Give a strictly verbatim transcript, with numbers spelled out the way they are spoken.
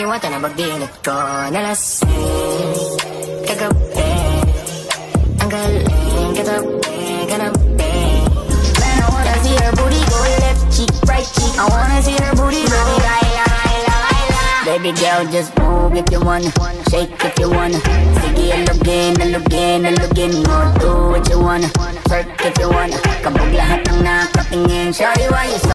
Iwata na pagdilit ko nalasing kagabi. Ang galing katabi, kanabi. Man, I wanna see her booty go left cheek, right cheek. I wanna see her booty go laila, laila, laila. Baby girl, just move if you wanna, shake if you wanna. Sige, alugin, alugin, alugin mo. Do what you wanna, twerk if you wanna. Kabog lahat ng nakatingin. Shawty, why you so